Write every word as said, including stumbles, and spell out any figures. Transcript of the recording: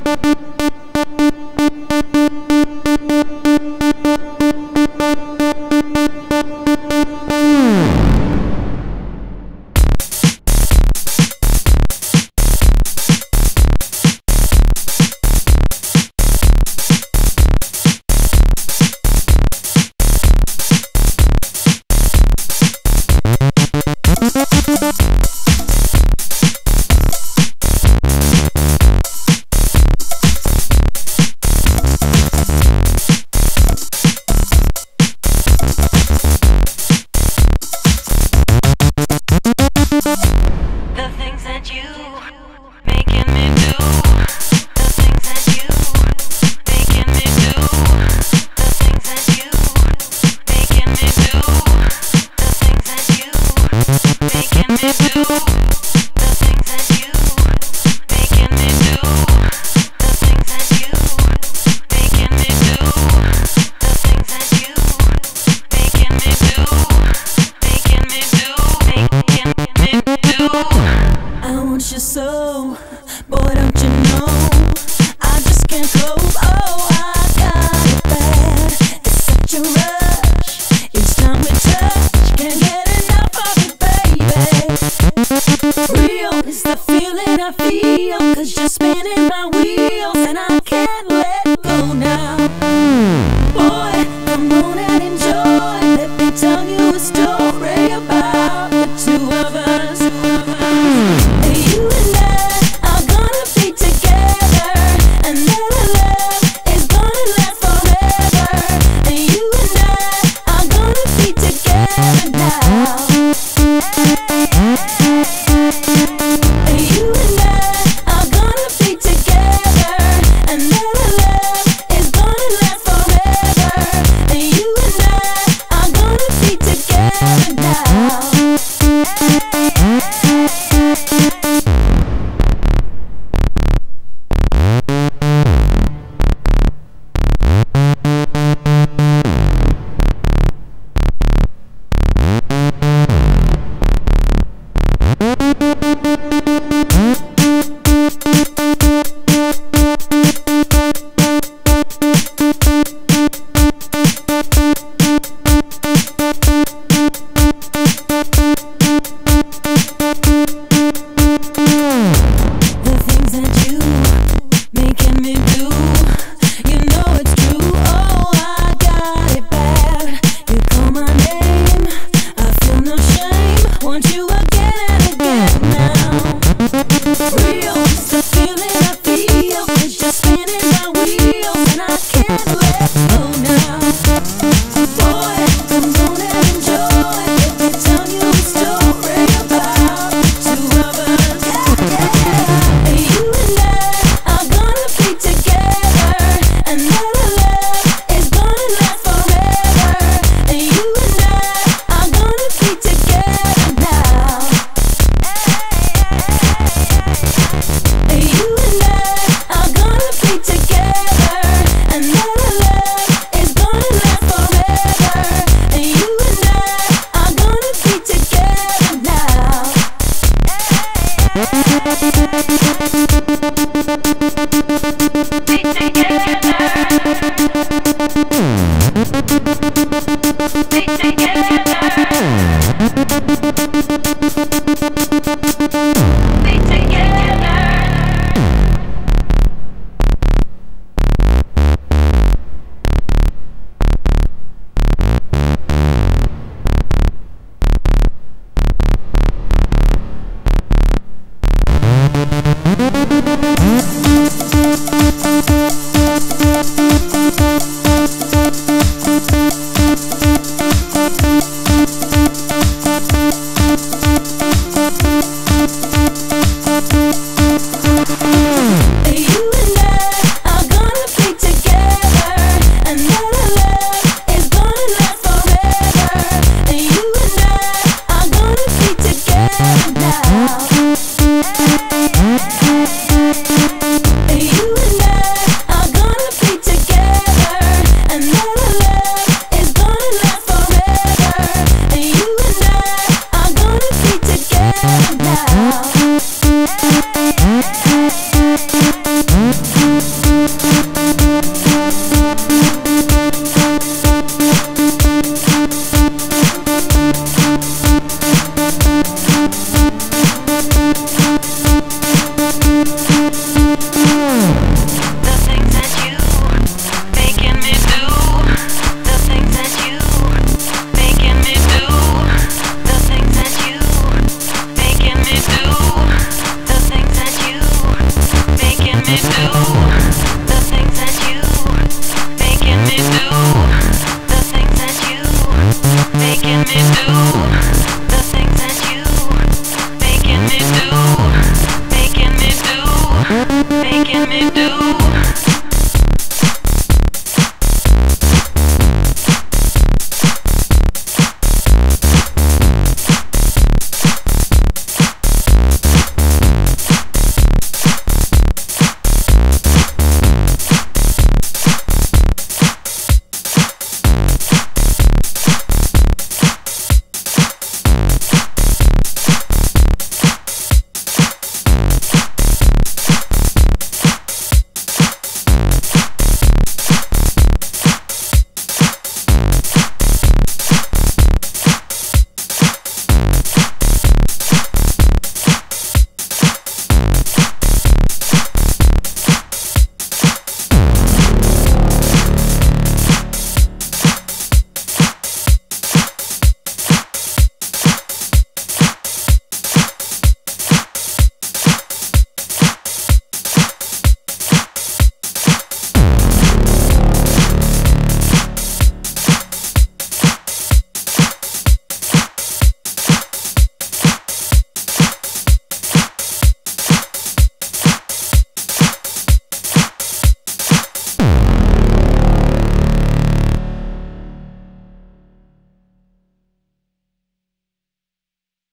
So, boy, don't you know, I just can't cope. Oh, I got it bad. It's such a rush. Each time we touch, can't get enough of it, baby. Real is the feeling I feel, 'cause you're spinning my wheels and I can't let go now. Boy, come on and enjoy. Let me tell you a story about the two of us. You and I are gonna be together, and then our love is gonna last forever. And you and I are gonna be together now. And you and I are gonna be together, and then our me do the things that you, making me do the things that you, making me do the things that you, making me do, making me do, making me do.